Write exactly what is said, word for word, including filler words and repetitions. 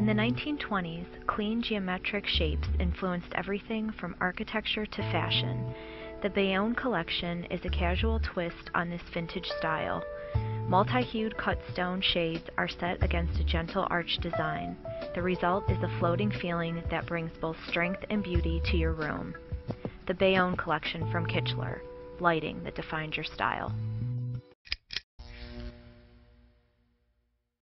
the nineteen twenties, clean geometric shapes influenced everything from architecture to fashion. The Bayonne collection is a casual twist on this vintage style. Multi-hued cut stone shades are set against a gentle arch design. The result is a floating feeling that brings both strength and beauty to your room. The Bayonne collection from Kichler, lighting that defines your style.